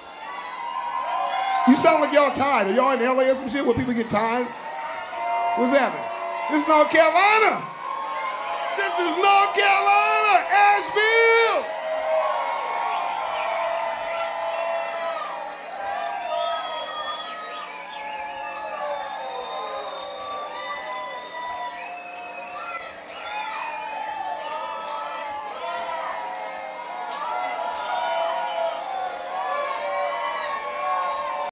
You sound like y'all tired. Are y'all in L A or some shit where people get tired? What's happening? This is North Carolina. This is North Carolina, Asheville.